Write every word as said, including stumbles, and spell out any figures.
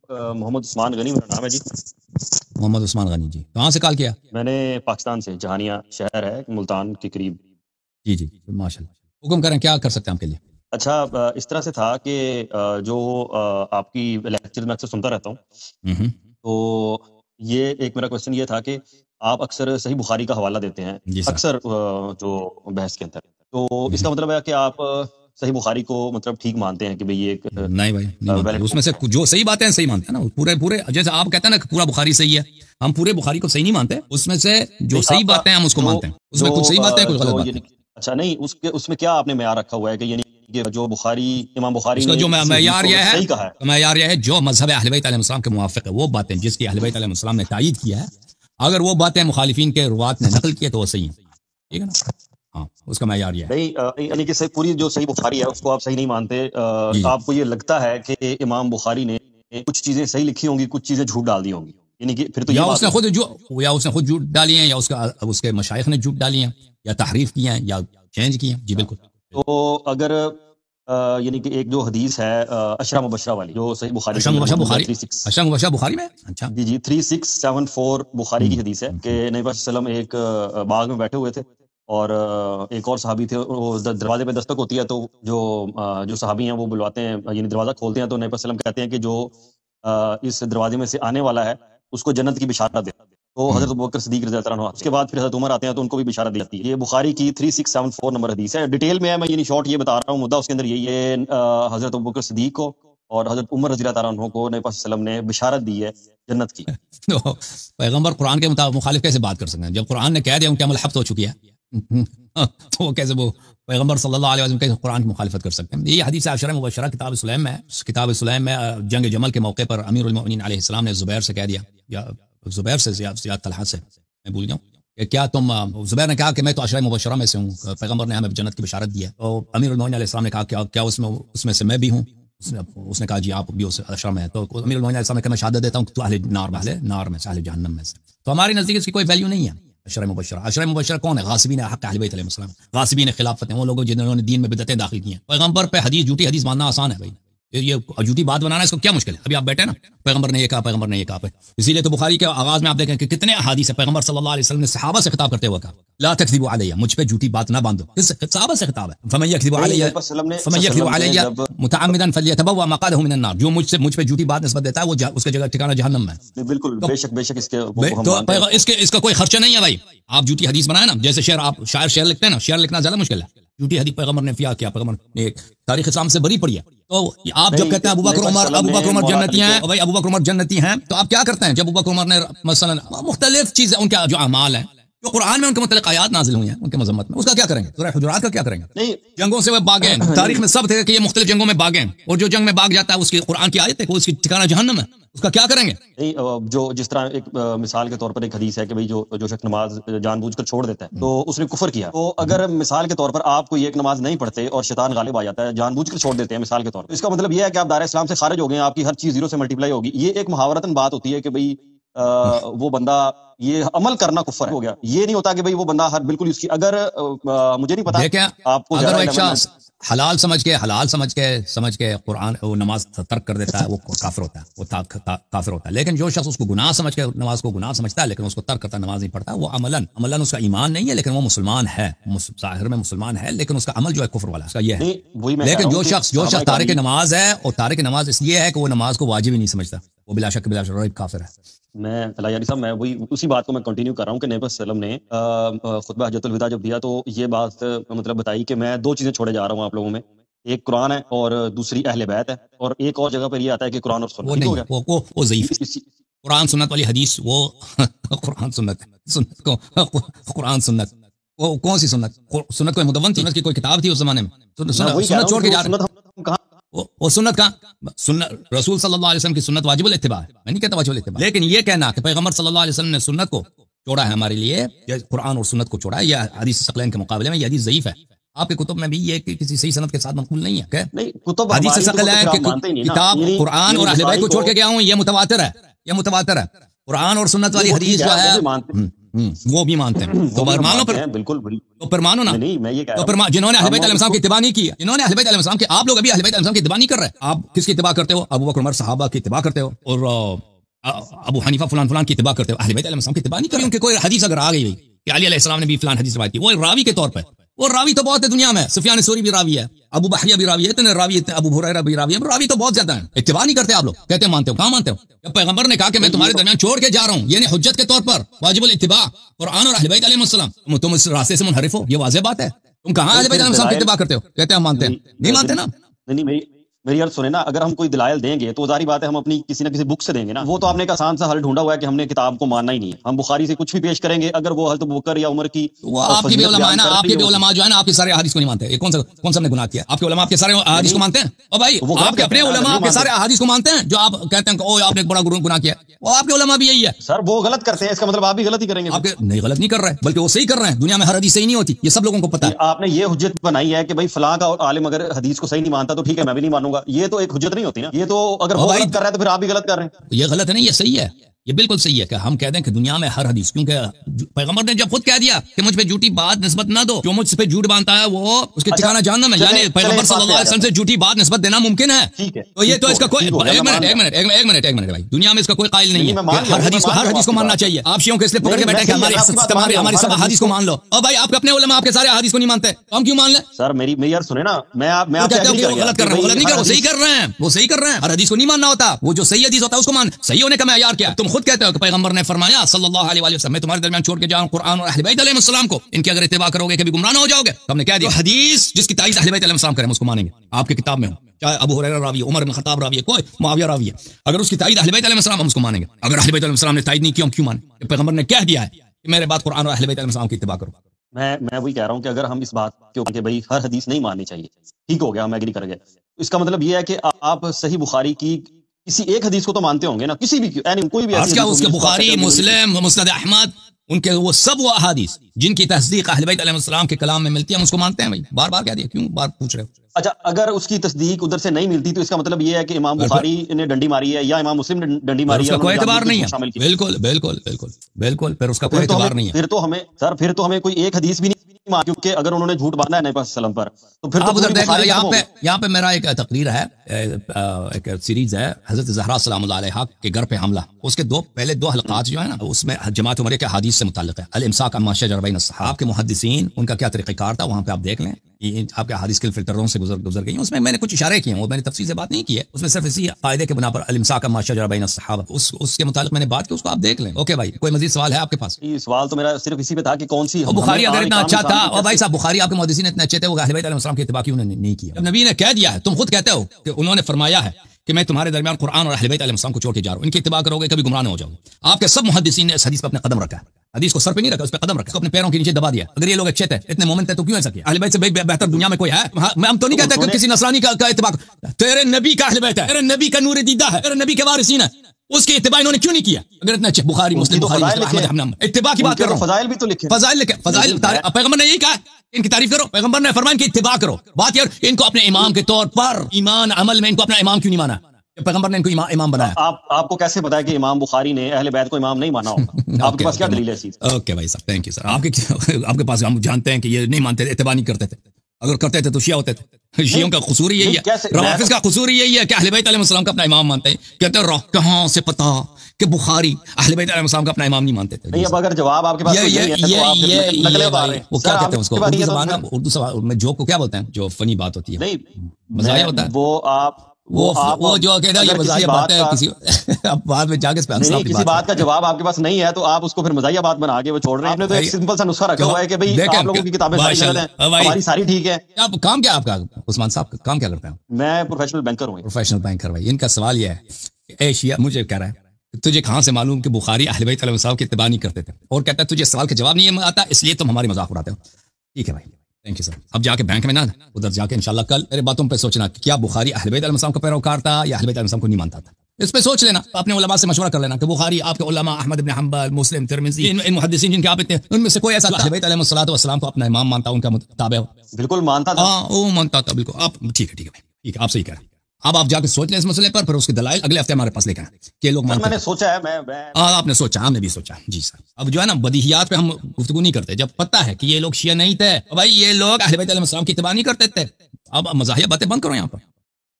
محمد عثمان غنی میرا نام ہے جی. محمد عثمان غنی جی. کہاں سے کال کیا؟ میں نے پاکستان سے، جہانیہ شہر ہے ملتان کے قریب. جی جی ماشاء اللہ، حکم کریں، کیا کر سکتے ہیں آپ کے لیے؟ اچھا، اس طرح سے تھا کہ جو آپ کی لیکچر میں اکثر سنتا رہتا ہوں، تو یہ ایک میرا کوشچن یہ تھا کہ آپ اکثر صحیح بخاری کا حوالہ دیتے ہیں اکثر جو بحث کے اندر، تو اس کا مطلب ہے کہ آپ صحیح بخاری کو مطلب ٹھیک مانتے ہیں کہ بھئی یہ ایک نہیں بھائی نہیں، اس میں سے جو صحیح باتیں ہیں صحیح مانتے ہیں نا، پورے پورے جیسے آپ کہتے ہیں نا پورا بخاری صحیح ہے، ہم پورے بخاری کو صحیح نہیں مانتے، اس میں سے جو صحیح باتیں ہم اس کو مانتے ہیں، اس میں کچھ صحیح باتیں ہیں کچھ غلط باتیں. اچھا نہیں، اس کے اس میں کیا آپ نے معیار رکھا ہوا ہے کہ یعنی کہ جو بخاری امام بخاری نے جو معیار یہ ہے صحیح کہا ہے، معیار یہ ہے جو مذہب اہل بیت علیہ السلام کے موافق ہے، وہ باتیں جس کی اہل بیت علیہ السلام نے تائید کیا ہے، اگر وہ باتیں مخالفین کے روات نے نقل کی تو وہ صحیح ہیں، ٹھیک ہے نا؟ ہاں، اس کا معیار یہ ہے. نہیں یعنی کہ پوری جو صحیح بخاری ہے اس کو آپ صحیح نہیں مانتے، آپ کو یہ لگتا ہے کہ امام بخاری نے کچھ چیزیں صحیح لکھی ہوں گی، کچھ چیزیں جھوٹ ڈال دی ہوں گی، یعنی کہ پھر تو یا اس نے خود جو یا اس نے خود جھوٹ ڈالی ہیں، یا اس کا اس کے مشائخ نے جھوٹ ڈالی ہیں، یا تحریف کی ہیں، یا چینج کی ہیں. جی بالکل. تو اگر یعنی کہ ایک جو حدیث ہے اشرا مبشرہ والی جو صحیح بخاری اشرا مبشرہ بخاری اشرا مبشرہ بخاری میں اچھا جی جی three six seven four Bukhari کی حدیث ہے کہ نبی پاک صلی اللہ علیہ وسلم ایک باغ میں بیٹھے ہوئے تھے اور ایک اور صحابی تھے، وہ دروازے پہ دستک ہوتی ہے تو جو جو صحابی ہیں وہ بلواتے ہیں، یعنی دروازہ کھولتے ہیں تو نبی پاک صلی اللہ علیہ وسلم کہتے ہیں کہ جو اس دروازے میں سے آنے والا ہے اس کو جنت کی بشارت دے. تو حضرت ابوبکر صدیق رضی اللہ عنہ، اس کے بعد پھر حضرت عمر آتے ہیں تو ان کو بھی بشارت دی جاتی ہے. یہ بخاری کی three six seven four number حدیث ہے. ڈیٹیل میں ہے، میں یعنی شارٹ یہ بتا رہا ہوں، مدعا اس کے اندر یہی ہے، حضرت ابوبکر صدیق کو اور حضرت عمر رضی اللہ عنہ کو نبی پاک صلی اللہ علیہ وسلم نے بشارت دی ہے جنت کی. پیغمبر قرآن کے مخالف کیسے بات کر سکتے ہیں جب قرآن نے کہہ دیا ان کے عمل حبط ہو چکی ہے؟ تو وہ کیسے وہ پیغمبر صلی اللہ علیہ وسلم کیسے قرآن کی مخالفت کر سکتے ہیں؟ یہ حدیث عشرہ مبشرہ کتاب سلیم میں کتاب سلیم میں جنگ جمل کے موقع پر امیر المؤمنین علیہ السلام نے زبیر سے کہہ دیا، یا زبیر سے زیاد طلحہ سے میں بھول گیا کہ کیا تم، زبیر نے کہا کہ میں تو عشرہ مبشرہ میں سے ہوں، پیغمبر نے ہمیں جنت کی بشارت دی ہے. تو امیر المؤمنین علیہ السلام نے کہا کیا کیا اس میں اس میں سے میں بھی ہوں؟ اس نے اس نے کہا جی آپ بھی اس عشرہ میں ہیں. تو امیر المؤمنین علیہ السلام نے کہا میں شہادت دیتا ہوں کہ تو اہل نار میں نار میں سے اہل جہنم میں سے. تو ہماری نزدیک اس کی کوئی ویلیو نہیں ہے. عشرہ مبشرہ عشرہ مبشرہ کون ہے؟ غاصبین حق اہل بیت علیہ السلام، غاصبین خلافت ہیں، وہ لوگ جنہوں نے دین میں بدعتیں داخل کی ہیں. پیغمبر پہ حدیث جھوٹی حدیث ماننا آسان ہے بھائی، یہ جھوٹی بات بنانا اس کو کیا مشکل ہے؟ ابھی آپ بیٹھے نا پیغمبر نے یہ کہا، پیغمبر نے یہ کہا. اسی لیے تو بخاری کے آغاز میں آپ دیکھیں کہ کتنے احادیث ہیں پیغمبر صلی اللہ علیہ وسلم نے صحابہ سے خطاب کرتے ہوئے کہا لا تکذبوا علی، مجھ پہ جھوٹی بات نہ باندھو. صحابہ سے خطاب ہے. فمن یکذب علی فمن یکذب علی متعمدا فلیتبوأ مقعدہ من النار، جو مجھ سے مجھ پہ جھوٹی بات نسبت دیتا ہے وہ اس کی جگہ ٹھکانہ جہنم میں. بالکل بے شک بے شک اس کے تو اس کے اس کا کوئی خرچہ نہیں ہے بھائی. آپ جھوٹی حدیث بنائیں نا، جیسے شعر، آپ شاعر شعر لکھتے ہیں نا، شعر لکھنا زیادہ مشکل ہے. جھوٹی حدیث پیغمبر نے کیا کیا، پیغمبر نے تاریخ اسلام سے بری پڑی ہے. تو آپ جب کہتے ہیں ابوبکر عمر ابوبکر عمر جنتی ہیں، بھائی ابوبکر عمر جنتی ہیں، تو آپ کیا کرتے ہیں؟ جب ابوبکر عمر نے مثلا مختلف چیزیں ان کے جو اعمال ہیں جو قرآن میں ان کے متعلق آیات نازل ہوئی ہیں ان کے مذمت میں، اس کا کیا کریں گے؟ سورہ حجرات کا کیا کریں گے؟ جنگوں سے وہ بھاگے، تاریخ میں سب تھے کہ یہ مختلف جنگوں میں بھاگے، اور جو جنگ میں بھاگ جاتا ہے اس کی قرآن کی آیت ہے کہ اس کی ٹھکانہ جہنم ہے، اس کا کیا کریں گے؟ نہیں، جو جس طرح ایک مثال کے طور پر ایک حدیث ہے کہ بھئی جو جو شخص نماز جان بوجھ کر چھوڑ دیتا ہے تو اس نے کفر کیا. تو اگر مثال کے طور پر آپ کوئی ایک نماز نہیں پڑھتے اور شیطان غالب آ جاتا ہے، جان بوجھ کر چھوڑ دیتے ہیں مثال کے طور پر، اس کا مطلب یہ ہے کہ آپ دائرہ اسلام سے خارج ہو گئے ہیں، آپ کی ہر چیز زیرو سے ملٹیپلائی ہوگی. یہ ایک محاورتاً بات ہوتی ہے کہ بھئی وہ بندہ یہ عمل کرنا کفر ہو گیا. یہ نہیں ہوتا کہ بھئی وہ بندہ ہر بالکل اس کی، اگر مجھے نہیں پتا آپ کو اگر ایک شخص حلال سمجھ کے حلال سمجھ کے سمجھ کے قرآن وہ نماز ترک کر دیتا ہے وہ کافر ہوتا ہے، وہ کافر ہوتا ہے. لیکن جو شخص اس کو گناہ سمجھ کے نماز کو گناہ سمجھتا ہے لیکن اس کو ترک کرتا نماز نہیں پڑھتا، وہ عملاً عملاً اس کا ایمان نہیں ہے لیکن وہ مسلمان ہے، ظاہر میں مسلمان ہے لیکن اس کا عمل جو ہے کفر والا اس کا یہ ہے. لیکن جو شخص جو شخص تارک نماز ہے، اور تارک نماز اس لیے ہے کہ وہ نماز کو واجب ہی نہیں سمجھتا، وہ بلا شک بلا شک کافر ہے. میں یعنی صاحب میں وہی اسی بات کو میں کنٹینیو کر رہا ہوں کہ نبی صلی اللہ علیہ وسلم نے خطبہ حجۃ الوداع جب دیا تو یہ بات مطلب بتائی کہ میں دو چیزیں چھوڑے جا رہا ہوں آپ لوگوں میں، ایک قرآن ہے اور دوسری اہل بیت ہے. اور ایک اور جگہ پر یہ آتا ہے کہ قرآن اور سنت، وہ وہ وہ ضعیف قرآن سنت والی حدیث، وہ قرآن سنت سنت کو قرآن سنت وہ کون سی سنت؟ سنت کوئی مدون تھی؟ سنت کی کوئی کتاب تھی اس زمانے میں؟ سنت چھوڑ کے جا رہے وہ سنت کا سنت رسول صلی اللہ علیہ وسلم کی سنت واجب الاتباع ہے، میں نہیں کہتا واجب الاتباع، لیکن یہ کہنا کہ پیغمبر صلی اللہ علیہ وسلم نے سنت کو چھوڑا ہے ہمارے لیے، قرآن اور سنت کو چھوڑا ہے، یہ حدیث ثقلین کے مقابلے میں یہ حدیث ضعیف ہے. آپ کے کتب میں بھی یہ کسی صحیح سند کے ساتھ منقول نہیں ہے کہ حدیث ثقلین کی کتاب قرآن اور اہل بیت کو چھوڑ کے گیا ہوں، یہ متواتر ہے، یہ متواتر ہے. قرآن اور سنت والی حدیث جو ہے وہ بھی مانتے ہیں تو پھر مانو پھر بالکل تو پھر مانو نا نہیں میں یہ کہہ تو رہا پھر جنہوں نے اہل بیت علیہ السلام کی اتباع نہیں کی جنہوں نے اہل بیت علیہ السلام کے آپ لوگ ابھی اہل بیت علیہ السلام کی اتباع نہیں کر رہے آپ کس کی اتباع کرتے ہو ابو بکر عمر صحابہ کی اتباع کرتے ہو اور ابو حنیفہ فلان فلان کی اتباع کرتے ہو اہل بیت علیہ السلام کی اتباع نہیں کر رہے ان کے کوئی حدیث اگر آ گئی کہ علی علیہ السلام نے بھی فلان حدیث روایت کی وہ راوی کے طور پہ وہ راوی تو بہت ہے دنیا میں سفیان ثوری بھی راوی ہے ابو بحریہ بھی راوی ہے اتنے راوی اتنے ابو ہریرہ بھی راوی ہے راوی تو بہت زیادہ ہیں اتباع نہیں کرتے آپ لوگ کہتے ہیں مانتے ہو کہاں مانتے ہو جب پیغمبر نے کہا کہ میں تمہارے درمیان چھوڑ کے جا رہا ہوں یعنی حجت کے طور پر واجب الاتباع قرآن اور اہل بیت علیہ السلام تم اس راستے سے منحرف ہو یہ واضح بات ہے تم کہاں اہل بیت علیہ السلام کی اتباع کرتے ہو کہتے ہیں مانتے ہیں نہیں مانتے نا نہیں میری میری عرض سنیں نا اگر ہم کوئی دلائل دیں گے تو ظاہری بات ہے ہم اپنی کسی نہ کسی بک سے دیں گے نا وہ تو آپ نے ایک آسان سا حل ڈھونڈا ہوا ہے کہ ہم نے کتاب کو ماننا ہی نہیں ہے ہم بخاری سے کچھ بھی پیش کریں گے اگر وہ حضرت ابوبکر یا عمر کی وہ آپ کے بھی علماء نا آپ کے بھی علماء جو ہے نا آپ کے سارے احادیث کو نہیں مانتے کون سا کون سا نے گناہ کیا آپ کے علماء آپ کے سارے احادیث کو مانتے ہیں اور بھائی آپ کے اپنے علماء آپ کے سارے احادیث کو مانتے ہیں جو آپ کہتے ہیں کہ او آپ نے ایک بڑا گناہ کیا وہ آپ کے علماء بھی یہی ہے سر وہ غلط کرتے ہیں اس کا مطلب آپ بھی غلط ہی کریں گے آپ نہیں غلط نہیں کر رہے بلکہ وہ صحیح کر رہے ہیں دنیا میں ہر حدیث صحیح نہیں ہوتی یہ سب لوگوں کو پتہ ہے آپ نے یہ حجت بنائی ہے کہ بھائی فلاں کا عالم اگر حدیث کو صحیح نہیں مانتا تو ٹھیک ہے میں بھی نہیں مانوں گا یہ تو ایک حجت نہیں ہوتی نا یہ تو اگر وہ غلط کر رہا ہے تو پھر آپ بھی غلط کر رہے ہیں یہ غلط ہے نہیں یہ صحیح ہے یہ بالکل صحیح ہے کہ ہم کہہ دیں کہ دنیا میں ہر حدیث کیونکہ پیغمبر نے جب خود کہہ دیا کہ مجھ پہ جھوٹی بات نسبت نہ دو جو مجھ پہ جھوٹ باندھتا ہے وہ اس کے ٹھکانہ جہنم ہے یعنی پیغمبر صلی اللہ علیہ وسلم سے جھوٹی بات نسبت دینا ممکن ہے ٹھیک ہے تو یہ تو اس کا کوئی ایک منٹ ایک منٹ ایک منٹ ایک منٹ بھائی دنیا میں اس کا کوئی قائل نہیں ہے ہر حدیث کو ہر حدیث کو ماننا چاہیے آپ شیعوں کے اس لیے پکڑ کے بیٹھے کہ ہماری ہماری سب حدیث کو مان لو اور بھائی آپ اپنے علماء آپ کے سارے حدیث کو نہیں مانتے ہم کیوں مان لیں سر میری میری یار سنیں نا میں میں آپ کہتا ہوں کہ وہ غلط کر رہے ہیں غلط نہیں کر رہے وہ صحیح کر رہے ہیں وہ صحیح کر رہے ہیں ہر حدیث کو نہیں ماننا ہوتا وہ جو صحیح حدیث ہوتا ہے اس کو مان صحیح ہونے کا معیار کیا تم خود کہتے ہو کہ پیغمبر نے فرمایا صلی اللہ علیہ وسلم میں تمہارے درمیان چھوڑ کے جاؤں قرآن اور اہل بیت علیہ السلام کو ان کی اگر اتباع کرو گے کبھی گمراہ نہ ہو جاؤ گے ہم نے کہہ دیا حدیث جس کی تائید اہل بیت علیہ السلام کریں اس کو مانیں گے آپ کی کتاب میں ہو چاہے ابو ہریرہ راوی ہے عمر بن خطاب راوی ہے کوئی معاویہ راوی ہے اگر اس کی تائید اہل بیت علیہ السلام ہم اس کو مانیں گے اگر اہل بیت علیہ السلام نے تائید نہیں کی ہم کیوں مانیں پیغمبر نے کہہ دیا ہے کہ میرے بعد قرآن اور اہل بیت علیہ السلام کی اتباع کرو میں میں وہی کہہ رہا ہوں کہ اگر ہم اس بات کے کہ بھائی ہر حدیث نہیں ماننی چاہیے ٹھیک ہو گیا ہم ایگری کر گئے اس کا مطلب یہ ہے کہ آپ صحیح بخاری کی کسی ایک حدیث کو تو مانتے ہوں گے نا کسی بھی کوئی بھی اس کا اس کے بخاری مسلم مسند احمد ان کے وہ سب وہ احادیث جن کی تصدیق اہل بیت علیہ السلام کے کلام میں ملتی ہے ہم اس کو مانتے ہیں بھائی بار بار کہہ دیا کیوں بار پوچھ رہے ہو اچھا اگر اس کی تصدیق ادھر سے نہیں ملتی تو اس کا مطلب یہ ہے کہ امام بخاری نے ڈنڈی ماری ہے یا امام مسلم نے ڈنڈی ماری ہے اس کا کوئی اعتبار نہیں ہے بالکل بالکل بالکل بالکل پھر اس کا کوئی اعتبار نہیں ہے پھر تو ہمیں سر پھر تو ہمیں کوئی ایک حدیث بھی نہیں کیونکہ اگر انہوں نے جھوٹ باندھا ہے نبی پاک صلی اللہ علیہ وسلم پر تو پھر آپ ادھر دیکھ لو یہاں پہ یہاں پہ میرا ایک تقریر ہے ایک سیریز ہے حضرت زہرا سلام اللہ علیہا کے گھر پہ حملہ اس کے دو پہلے دو حلقات جو ہیں نا اس میں جماعت عمریہ کے حدیث سے متعلق ہے الامساک عما شجر بین الصحابہ کے محدثین ان کا کیا طریقہ کار تھا وہاں پہ آپ دیکھ لیں آپ کے حدیث کے فلٹروں سے گزر گزر گئی اس میں میں نے کچھ اشارے کیے ہیں وہ میں نے تفصیل سے بات نہیں کی ہے اس میں صرف اسی قاعدے کے بنا پر الامساک عما شجر بین الصحابہ اس اس کے متعلق میں نے بات کی اس کو آپ دیکھ لیں اوکے بھائی کوئی مزید سوال ہے آپ کے پاس یہ سوال تو میرا صرف اسی پہ تھا کہ کون سی بخاری اگر اتنا اچھا تھا اور بھائی صاحب بخاری آپ کے محدثین اتنے اچھے تھے وہ اہل بیت علیہ السلام کی اتباع کیوں نہیں کیا جب نبی نے کہہ دیا ہے تم خود کہتے ہو کہ انہوں نے فرمایا ہے کہ میں تمہارے درمیان قرآن اور اہل بیت علیہ السلام کو چھوڑ کے جا رہا ہوں ان کی اتباع کرو گے کبھی گمراہ نہ ہو جاؤ گے آپ کے سب محدثین نے اس حدیث پہ اپنے قدم رکھا ہے حدیث کو سر پہ نہیں رکھا اس پہ قدم رکھا اپنے پیروں کے نیچے دبا دیا اگر یہ لوگ اچھے تھے اتنے مومن تھے تو کیوں ایسا کیا اہل بیت سے بہتر دنیا میں کوئی ہے ہم تو نہیں کہتے کہ کسی نصرانی کا اتباع تیرے نبی کا اہل بیت ہے تیرے نبی کا نور دیدہ ہے تیرے نبی کے وارثین ہے اس کی اتباع انہوں نے کیوں نہیں کیا اگر اتنا اچھے بخاری مسلم بخاری احمد ہم اتباع کی بات کر رہا ہوں فضائل بھی تو لکھے فضائل لکھے فضائل پیغمبر نے یہی کہا ان کی تعریف کرو پیغمبر نے فرمایا ان کی اتباع کرو بات یہ ان کو اپنے امام کے طور پر ایمان عمل میں ان کو اپنا امام کیوں نہیں مانا پیغمبر نے ان کو امام بنایا آپ آپ کو کیسے پتا ہے کہ امام بخاری نے اہل بیت کو امام نہیں مانا ہوگا آپ کے پاس کیا دلیل ہے اس چیز اوکے بھائی صاحب تھینک یو سر آپ کے آپ کے پاس ہم جانتے ہیں کہ یہ نہیں مانتے اتباع نہیں کرتے تھے اگر کرتے تھے تو شیعہ ہوتے تھے شیعوں کا قصور یہی ہے روافض کا قصور یہی ہے کہ اہل بیت علیہ السلام کا اپنا امام مانتے ہیں کہتے ہیں کہاں سے پتا کہ بخاری اہل بیت علیہ السلام کا اپنا امام نہیں مانتے تھے نہیں اب اگر جواب آپ کے پاس نہیں ہے تو آپ نقلیں اتار رہے ہیں وہ کیا کہتے ہیں اس کو اردو زبان میں اردو زبان میں جوک کو کیا بولتے ہیں جو فنی بات ہوتی ہے نہیں مزاحیہ ہوتا ہے وہ آپ وہ وہ جو کہتا ہے یہ مزاحیہ بات ہے کسی اب بعد میں جا کے اس پہ ہنسنا کسی بات کا جواب آپ کے پاس نہیں ہے تو آپ اس کو پھر مزاحیہ بات بنا کے وہ چھوڑ رہے ہیں آپ نے تو ایک سمپل سا نسخہ رکھا ہوا ہے کہ بھئی آپ لوگوں کی کتابیں ساری غلط ہیں ہماری ساری ٹھیک ہے آپ کام کیا آپ کا عثمان صاحب کام کیا کرتے ہیں میں پروفیشنل بینکر ہوں پروفیشنل بینکر بھائی ان کا سوال یہ ہے اے شیعہ مجھے کہہ رہا ہے تجھے کہاں سے معلوم کہ بخاری اہل بیت علیہ السلام کی اتباع نہیں کرتے تھے اور کہتا ہے تجھے سوال کا جواب نہیں آتا اس لیے تم ہماری مذاق اڑاتے ہو ٹھیک ہے بھائی تھینک یو سر اب جا کے بینک میں نہ ادھر جا کے انشاءاللہ کل میرے باتوں پہ سوچنا کہ کیا بخاری اہل بیت علیہ السلام کا پیروکار تھا یا اہل بیت علیہ السلام کو نہیں مانتا تھا اس پہ سوچ لینا اپنے علماء سے مشورہ کر لینا کہ بخاری آپ کے علماء احمد بن حنبل مسلم ترمذی ان محدثین جن کے آپ ان میں سے کوئی ایسا اہل بیت علیہ الصلوۃ والسلام کو اپنا امام مانتا ان کا تابع ہو بالکل مانتا تھا ہاں وہ مانتا تھا بالکل آپ ٹھیک ہے ٹھیک ہے ٹھیک ہے آپ صحیح کہہ رہے ہیں اب آپ جا کے سوچ لیں اس مسئلے پر، پھر اس کے دلائل اگلے ہفتے ہمارے پاس لے کر آئیں کہ یہ لوگ سر مانتے میں نے ہیں۔ سوچا ہے، میں میں ہاں آپ نے سوچا، ہم نے بھی سوچا جی سر۔ اب جو ہے نا بدیہیات پہ ہم گفتگو نہیں کرتے، جب پتہ ہے کہ یہ لوگ شیعہ نہیں تھے، بھائی یہ لوگ اہل بیت علیہ السلام کی اتباع نہیں کرتے تھے، اب مزاحیہ باتیں بند کرو یہاں پر۔